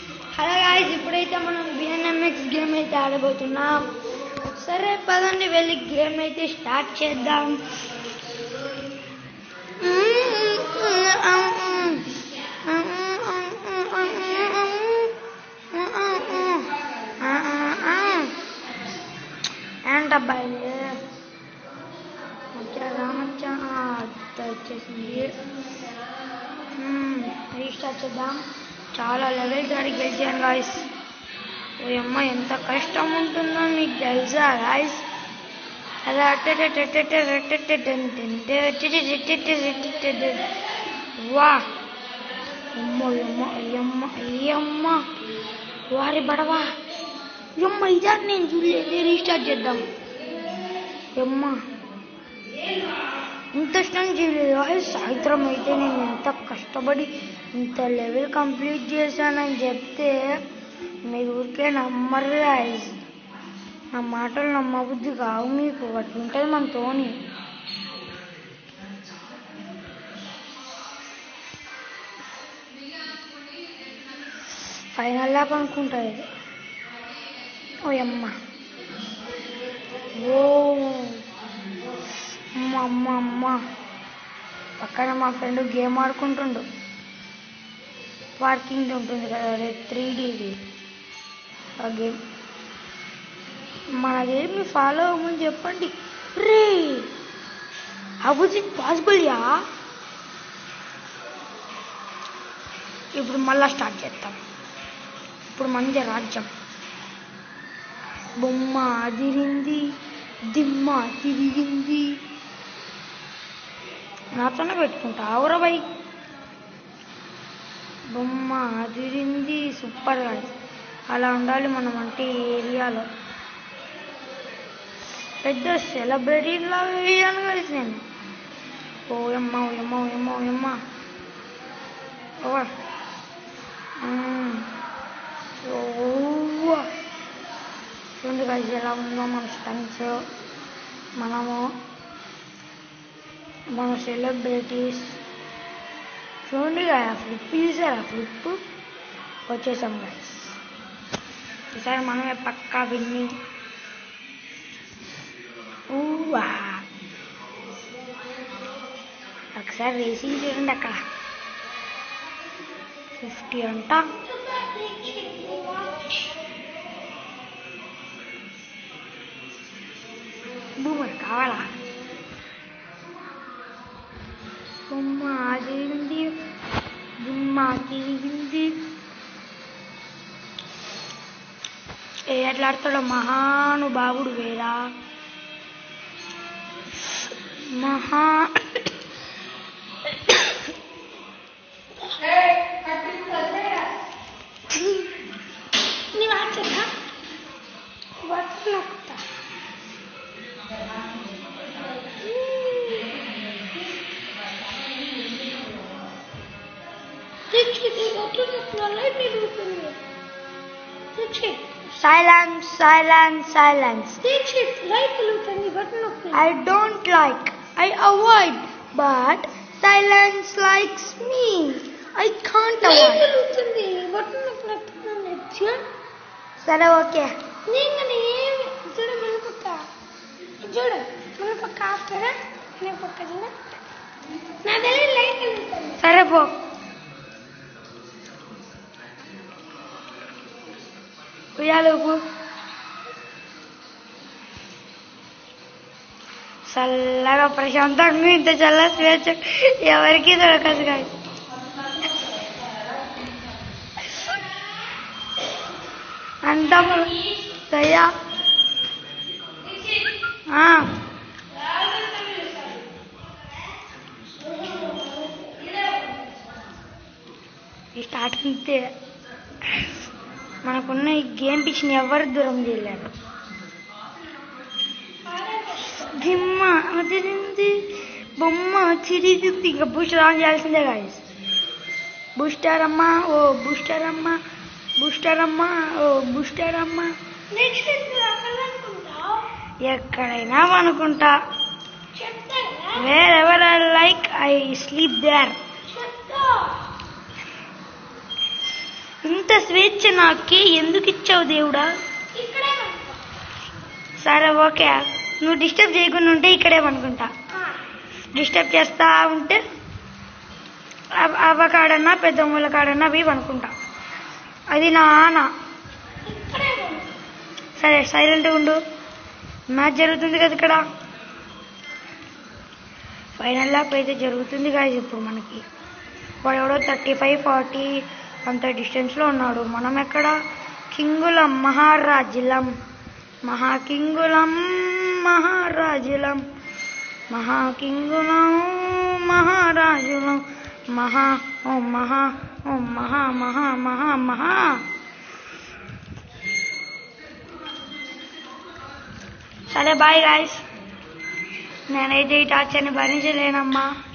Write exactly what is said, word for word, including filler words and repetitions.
Hello guys, ఇప్పుడైతే మనం బిఎన్ఎంఎక్స్ game అయితే ఆడబోతున్నాం. సరే పదండి వెళ్ళి గేమ్ అయితే స్టార్ట్ చేద్దాం. ఏంటబ్బాయి రామచ్చా వచ్చేసింది. రీస్టార్ట్ చేద్దాం. చాలా లెవెల్స్ అడిగి గెలిచాను గాయస్. ఓ అమ్మ ఎంత కష్టం ఉంటుందో మీకు తెలుసా గాయస్. అలా వా అమ్మో అమ్మ అయ్యమ్మ అయ్యమ్మ వారి బడవా అమ్మ ఇదా నేను చూడలేదు. రీస్టార్ట్ చేద్దాం. అమ్మ ఇంత ఇష్టం చేయలేదు గాయస్. సాయంత్రం అయితే నేను ఎంత కష్టపడి ఇంత లెవెల్ కంప్లీట్ చేశానని చెప్తే మీరు ఊరికే నమ్మరు గాయస్. నా మాటలు నమ్మబుద్ధి కావు మీకు. అట్లుంటుంది మనతోని. ఫైనల్ ల్యాప్ అనుకుంటా ఇది. ఓ అమ్మ ఓ అమ్మ అమ్మ అమ్మ పక్కన మా ఫ్రెండ్ గేమ్ ఆడుకుంటుండు. పార్కింగ్ ఉంటుంది కదా, అదే త్రీ డీది ఆ గేమ్. మన గేమ్ని ఫాలో అవ్వమని చెప్పండి. రే హౌ ఇస్ ఇట్ పాసిబుల్ యా? ఇప్పుడు మళ్ళా స్టార్ట్ చేస్తాం. ఇప్పుడు మంచి రాజ్యం. బొమ్మ అదిరింది, దిమ్మ తిరిగింది. నాతోనే పెట్టుకుంటా అవురా బై. బొమ్మ అదిరింది. సూపర్ గా అలా ఉండాలి మనం అంటే ఏరియాలో. పెద్ద సెలబ్రిటీ లాగా వేయాలి కలిసి నేను. ఓ ఎమ్మ ఓ ఎమ్మ ఓ ఎమ్మ ఓ ఎమ్మ చూడండి కలిసి ఎలా ఉందో మన స్టన్స్. మనము మన సెలబ్రిటీస్ చూడండి కదా. ఫ్లిప్ చూసారా? ఫ్లిప్ వచ్చేసాం గైస్. ఈసారి మనమే పక్కా విన్నింగ్. ఒకసారి రేసింగ్ చూడండి. అక్కడ ఫిఫ్టీ అంట. బూమర్ కావాలా? బొమ్మ తిరిగింది, బొమ్మ తిరిగింది. ఎట్లా ఆడతాడో మహానుభావుడు వేరా. మహా Silence, silence, silence. I don't like. I avoid. But silence likes me. I can't avoid. సరే ఓకే. సరే పో. ఉయ్యాలకు చల్లగా ప్రశాంతంగా ఇంత చల్ల స్వేచ్ఛ ఎవరికి దొరకదు కాదు. అంతా దయ్యా ఈ స్టార్ట్ అంతే. మనకున్న ఈ గేమ్ పిచ్చిని ఎవరు దూరం చేయలేరు. దిమ్మ అదిరింది, బొమ్మ చిరిగింది. ఇంకా బూస్టర్ ఆన్ చేయాల్సిందే గాయస్. బూస్టర్ అమ్మా, ఓ బూస్టర్ అమ్మా, బూస్టర్ అమ్మా, ఓ బూస్టర్ అమ్మా. ఎక్కడైనా అనుకుంటా. Wherever I like I sleep there. ఇంత స్వేచ్ఛ నాకి ఎందుకు ఇచ్చావు దేవుడా? సరే ఓకే, నువ్వు డిస్టర్బ్ చేయకుండా ఉంటే ఇక్కడే అనుకుంటా. డిస్టర్బ్ చేస్తా ఉంటే అవ్వకాడన్నా పెద్ద మూలకాడన్నా అవి అనుకుంటా. అది నా ఆన. సరే సైలెంట్గా ఉండు. మ్యాచ్ జరుగుతుంది కదా ఇక్కడ. ఫైనల్ ల్యాప్ అయితే జరుగుతుంది గాయస్ ఇప్పుడు మనకి. వాడు ఎవడో థర్టీ ఫైవ్ ఫార్టీ అంత డిస్టెన్స్లో ఉన్నాడు. మనం ఎక్కడ? కింగులం మహారాజులం, మహాకింగులం మహారాజులం, మహాకింగులం మహారాజులం, మహా ఓ మహా ఓ మహా మహా మహా మహా. సరే బాయ్ గాయస్, నేనైతే ఈ టార్చర్ని భరించలేనమ్మా.